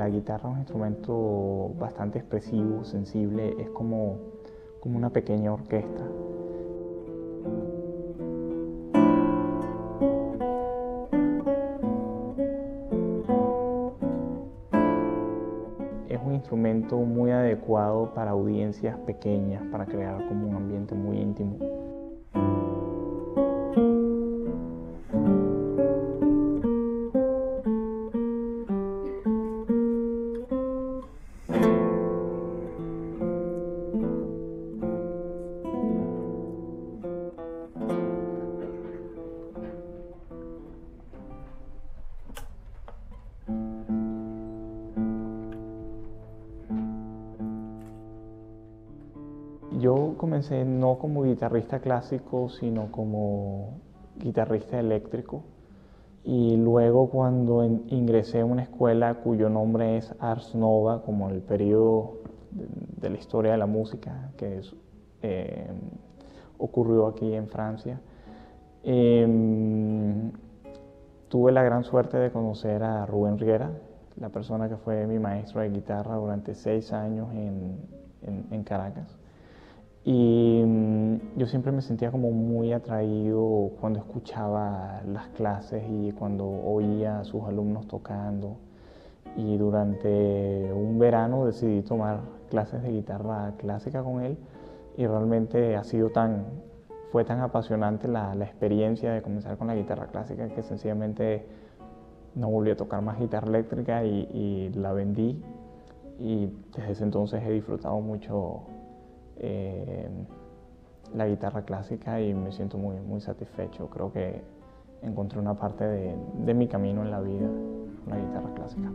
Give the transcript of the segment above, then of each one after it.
la guitarra es un instrumento bastante expresivo, sensible, es como una pequeña orquesta. Es un instrumento muy adecuado para audiencias pequeñas, para crear como un ambiente muy íntimo. Yo comencé no como guitarrista clásico, sino como guitarrista eléctrico. Y luego cuando ingresé a una escuela cuyo nombre es Ars Nova, como el periodo de la historia de la música que ocurrió aquí en Francia, tuve la gran suerte de conocer a Rubén Riera, la persona que fue mi maestro de guitarra durante 6 años en Caracas. Y yo siempre me sentía como muy atraído cuando escuchaba las clases y cuando oía a sus alumnos tocando. Y durante un verano decidí tomar clases de guitarra clásica con él y realmente fue tan apasionante la experiencia de comenzar con la guitarra clásica que sencillamente no volví a tocar más guitarra eléctrica y la vendí. Y desde ese entonces he disfrutado mucho la guitarra clásica y me siento muy, muy satisfecho. Creo que encontré una parte de mi camino en la vida con la guitarra clásica.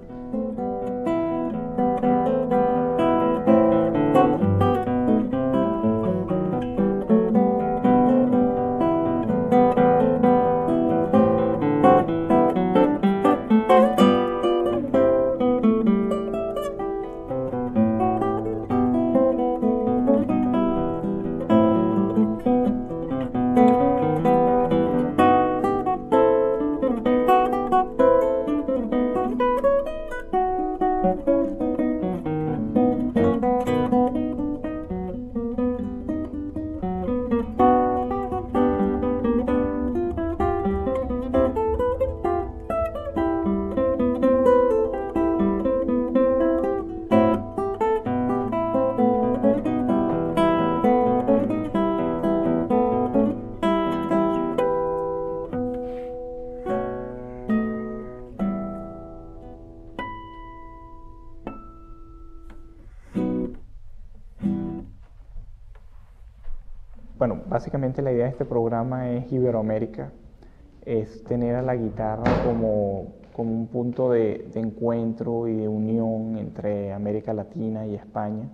Bueno, básicamente la idea de este programa es Iberoamérica, es tener a la guitarra como un punto de encuentro y de unión entre América Latina y España.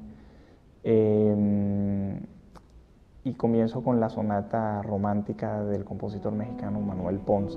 Y comienzo con la sonata romántica del compositor mexicano Manuel Ponce.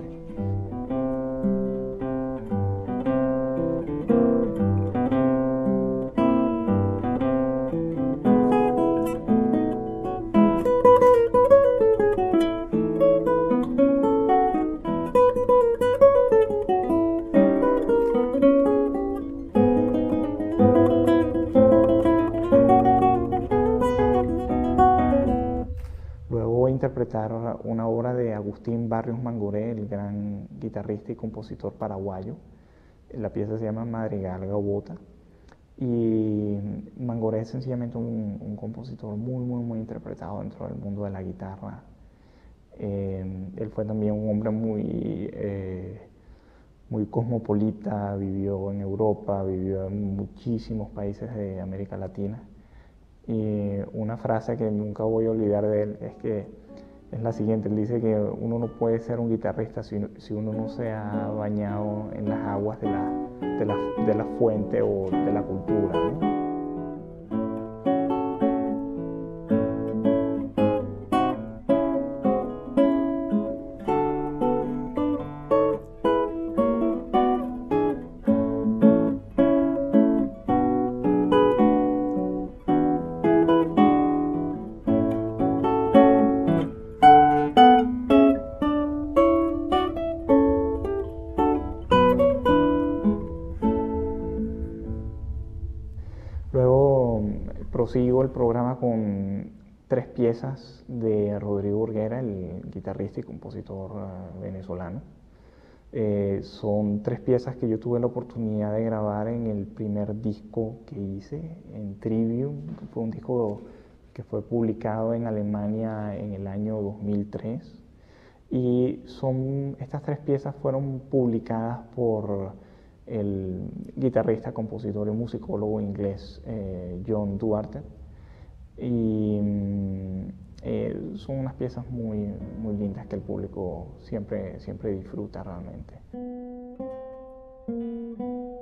Interpretar una obra de Agustín Barrios Mangoré, el gran guitarrista y compositor paraguayo. La pieza se llama Madrigal Gavota y Mangoré es sencillamente un compositor muy, muy, muy interpretado dentro del mundo de la guitarra. Él fue también un hombre muy cosmopolita, vivió en Europa, vivió en muchísimos países de América Latina. Y una frase que nunca voy a olvidar de él es la siguiente. Él dice que uno no puede ser un guitarrista si uno no se ha bañado en las aguas de la fuente o de la cultura, ¿no? prosigo el programa con 3 piezas de Rodrigo Burguera, el guitarrista y compositor venezolano. Son 3 piezas que yo tuve la oportunidad de grabar en el primer disco que hice, en Trivium. Fue un disco que fue publicado en Alemania en el año 2003. Y estas 3 piezas fueron publicadas por el guitarrista, compositor y musicólogo inglés John Duarte. Y son unas piezas muy, muy lindas que el público siempre disfruta realmente.